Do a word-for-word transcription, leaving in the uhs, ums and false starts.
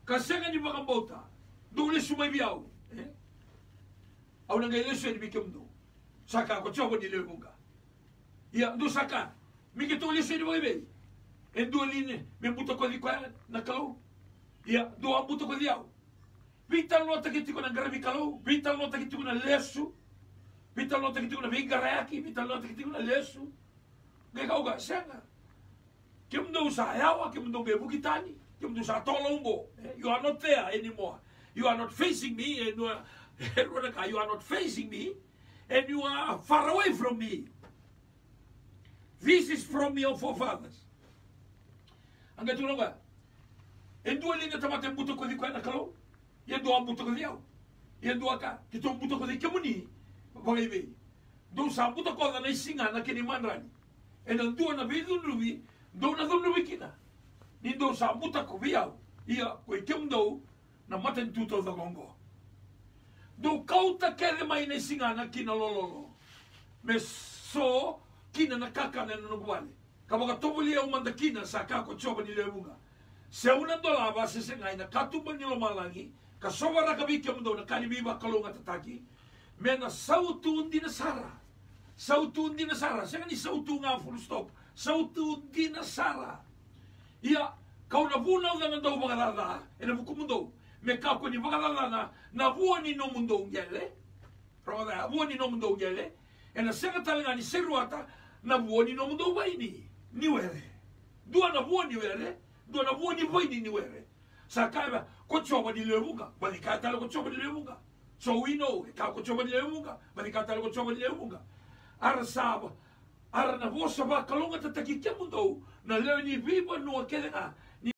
Kasenga ni makambota. Dole sumay biyaw. Eh? Au nang eleso ni bikem do. Saka ko chobo ni lemunga. Ya, do saka. Mi ke to eleso ni boibe. En do line, me buto ko di kwa na kalau. Ya, do ambuto ko diaw. Vital nota que tico na garabi kalau, vital nota que tico na leso. Vital nota que tico na vingaraki, vital nota que tico na leso. Ngai kau ga senga. Kim do sa yawa, kim do be bukitani. You are not there anymore. You are not facing me, and you are, you are not facing me, and you are far away from me. This is from your forefathers. Angkat tu nggak? Endu ali na tamate buto ko di ko na kalau. Yendu am buto ko diaw. Yendu aka. Kita buto ko di kemuni. Bagay do sa buto ko na isinga na kini manrani. And endu na bidu nubi, do na do nubi kita. Nindo sa buta ko biaw. Ia ko ikem do na maten tuto da gongo. Do kauta kere mai na isinga na kina lololo. Me so kina na kaka na nunguale. Kabaga tobuli au manda kina sa kako choba ni lemunga. Se una dola ba se sengai na katumba ni lo malangi. Ka sobara ka bikem do na kanibiba kalunga tataki. Me na sautu undi na sara. Sautu undi na sara. Senga ni sautu nga full stop. Sautu undi na sara. Ia, kau na vuna uda na dau bagalala, e na vuku mundo. Me kau ko ni bagalala na, na vua ni no mundo ungele. Roda, vua ni no mundo ungele. E na senga talenga ni seruata, na vua ni no mundo waini. Ni were. Dua na vua ni were, dua na vua ni waini ni were. Sa kaiba, ko choba ni lemunga, bali kai tala ko choba ni lemunga. So we know, e kau ko choba ni lemunga, bali kai tala ko choba ni lemunga. Ara saba, ara na vosa ba kalonga tataki kia mundo, na leo ni viva no kelenga